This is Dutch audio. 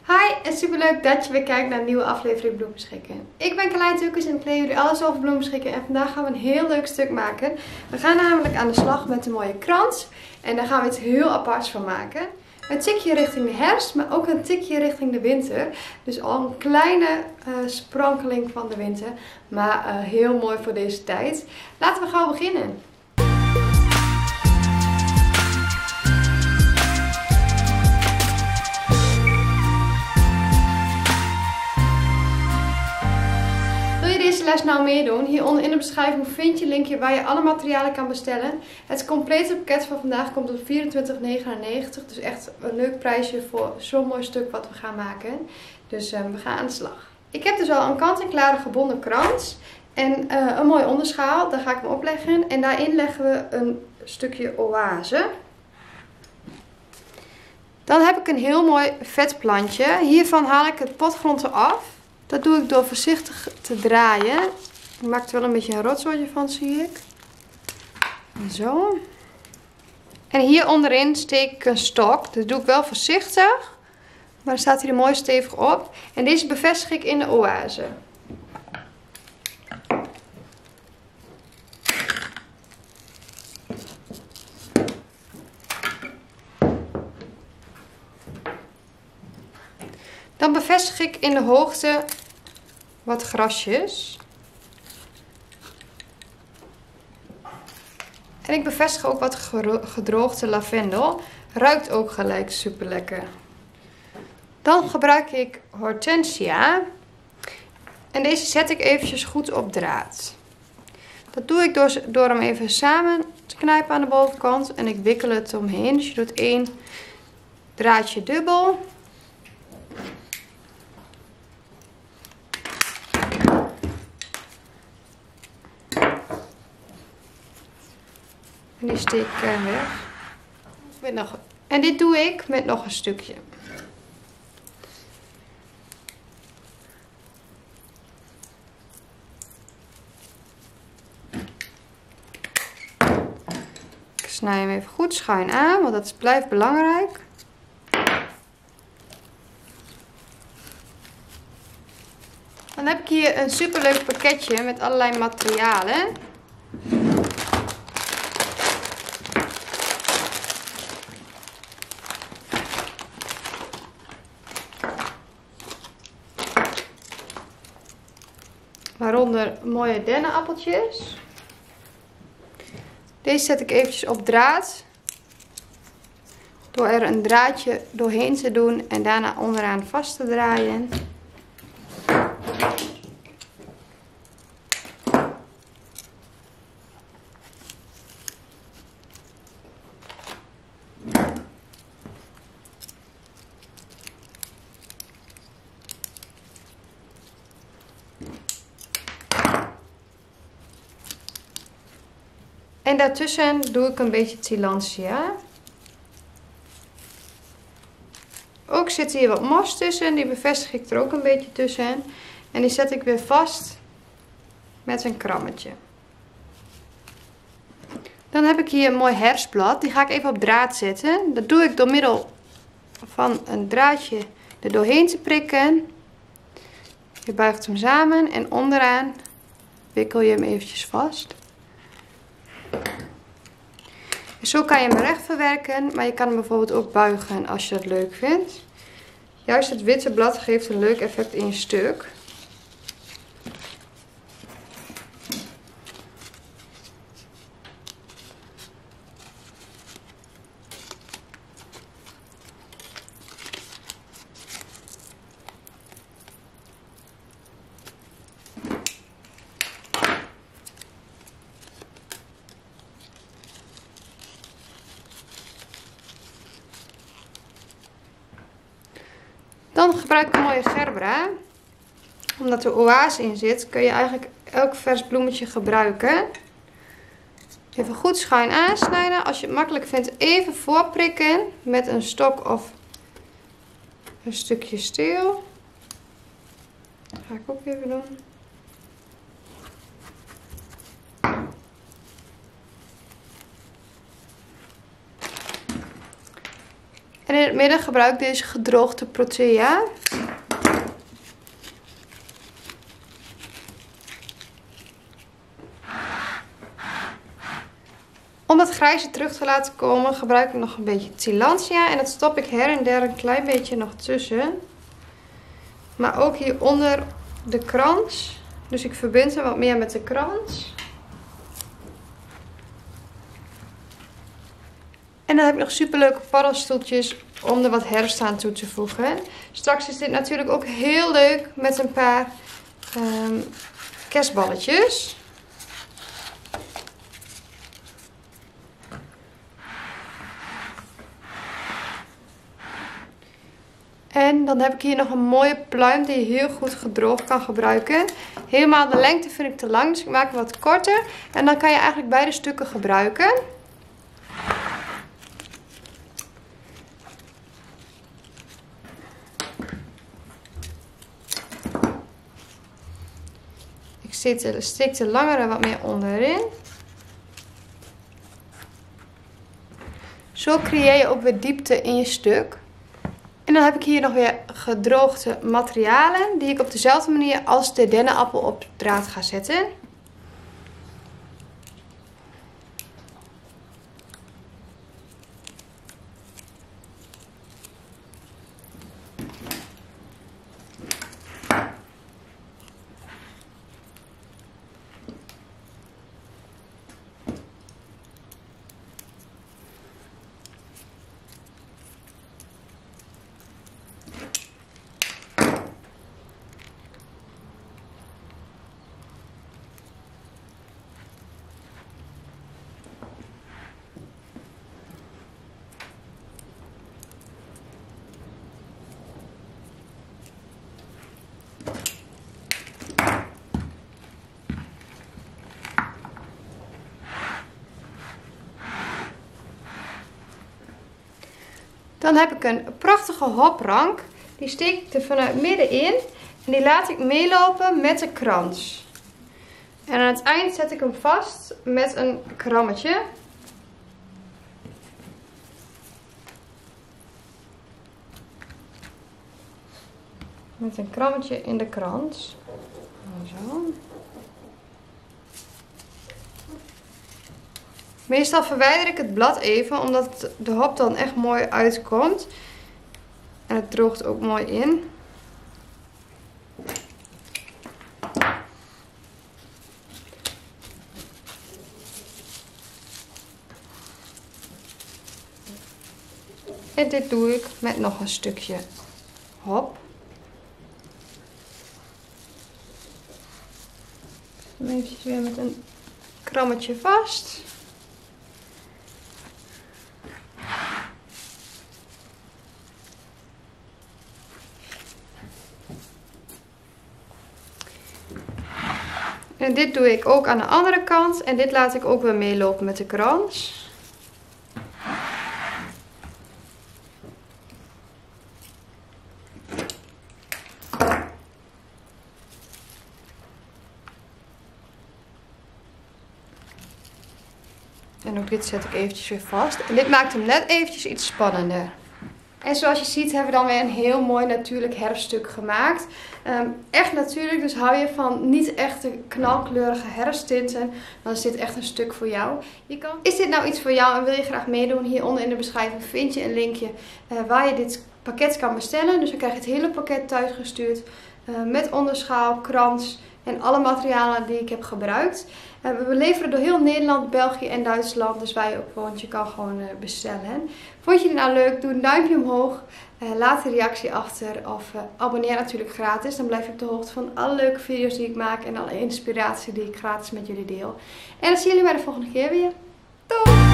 Hi en superleuk dat je weer kijkt naar een nieuwe aflevering Bloembeschikken. Ik ben Carlijn Tukkers en ik leer jullie alles over bloembeschikken en vandaag gaan we een heel leuk stuk maken. We gaan namelijk aan de slag met een mooie krans en daar gaan we iets heel aparts van maken. Een tikje richting de herfst, maar ook een tikje richting de winter. Dus al een kleine sprankeling van de winter, maar heel mooi voor deze tijd. Laten we gauw beginnen. Deze les nou meedoen. Hieronder in de beschrijving vind je een linkje waar je alle materialen kan bestellen. Het complete pakket van vandaag komt op €24,99. Dus echt een leuk prijsje voor zo'n mooi stuk wat we gaan maken. Dus we gaan aan de slag. Ik heb dus al een kant-en-klare gebonden krans. En een mooie onderschaal. Daar ga ik hem opleggen. En daarin leggen we een stukje oase. Dan heb ik een heel mooi vetplantje. Hiervan haal ik het potgrond eraf. Dat doe ik door voorzichtig te draaien. Ik maak er wel een beetje een rotzooitje van, zie ik. En zo. En hier onderin steek ik een stok. Dat doe ik wel voorzichtig. Maar dan staat hij er mooi stevig op. En deze bevestig ik in de oase. Dan bevestig ik in de hoogte wat grasjes. En ik bevestig ook wat gedroogde lavendel. Ruikt ook gelijk super lekker. Dan gebruik ik hortensia. En deze zet ik eventjes goed op draad. Dat doe ik door hem even samen te knijpen aan de bovenkant. En ik wikkel het omheen. Dus je doet één draadje dubbel. En die steek ik weg. En dit doe ik met nog een stukje. Ik snij hem even goed schuin aan, want dat blijft belangrijk. Dan heb ik hier een superleuk pakketje met allerlei materialen. Waaronder mooie dennenappeltjes. Deze zet ik eventjes op draad. Door er een draadje doorheen te doen en daarna onderaan vast te draaien. En daartussen doe ik een beetje tillandsia. Ook zit hier wat mos tussen. Die bevestig ik er ook een beetje tussen. En die zet ik weer vast met een krammetje. Dan heb ik hier een mooi herfstblad. Die ga ik even op draad zetten. Dat doe ik door middel van een draadje er doorheen te prikken. Je buigt hem samen en onderaan wikkel je hem eventjes vast. Zo kan je hem recht verwerken, maar je kan hem bijvoorbeeld ook buigen als je dat leuk vindt. Juist het witte blad geeft een leuk effect in je stuk. Dan gebruik ik een mooie gerbera. Omdat er oase in zit, kun je eigenlijk elk vers bloemetje gebruiken. Even goed schuin aansnijden. Als je het makkelijk vindt, even voorprikken met een stok of een stukje steel. Dat ga ik ook even doen. in het midden gebruik ik deze gedroogde protea. Om dat grijze terug te laten komen gebruik ik nog een beetje Tillandsia. En dat stop ik her en der een klein beetje nog tussen. Maar ook hier onder de krans. Dus ik verbind hem wat meer met de krans. En dan heb ik nog superleuke paddenstoeltjes om er wat herfst aan toe te voegen. Straks is dit natuurlijk ook heel leuk met een paar kerstballetjes. En dan heb ik hier nog een mooie pluim die je heel goed gedroogd kan gebruiken. Helemaal de lengte vind ik te lang, dus ik maak hem wat korter. En dan kan je eigenlijk beide stukken gebruiken. Ik steek de langere wat meer onderin. Zo creëer je ook weer diepte in je stuk. En dan heb ik hier nog weer gedroogde materialen die ik op dezelfde manier als de dennenappel op de draad ga zetten. Dan heb ik een prachtige hoprank. Die steek ik er vanuit midden in. En die laat ik meelopen met de krans. En aan het eind zet ik hem vast met een krammetje. Met een krammetje in de krans. Zo. Meestal verwijder ik het blad even, omdat de hop dan echt mooi uitkomt. En het droogt ook mooi in. En dit doe ik met nog een stukje hop. Even weer met een krammetje vast. En dit doe ik ook aan de andere kant. En dit laat ik ook weer meelopen met de krans. En ook dit zet ik eventjes weer vast. En dit maakt hem net eventjes iets spannender. En zoals je ziet hebben we dan weer een heel mooi natuurlijk herfststuk gemaakt. Echt natuurlijk, dus hou je van niet echte knalkleurige herfsttinten, dan is dit echt een stuk voor jou. Is dit nou iets voor jou en wil je graag meedoen? Hieronder in de beschrijving vind je een linkje waar je dit pakket kan bestellen. Dus dan krijg je het hele pakket thuisgestuurd met onderschaal, krans en alle materialen die ik heb gebruikt. We leveren door heel Nederland, België en Duitsland. Dus waar je ook woont, je kan gewoon bestellen. Vond je dit nou leuk? Doe een duimpje omhoog. Laat een reactie achter. Of abonneer natuurlijk gratis. Dan blijf je op de hoogte van alle leuke video's die ik maak. En alle inspiratie die ik gratis met jullie deel. En dan zien jullie bij de volgende keer weer. Doei!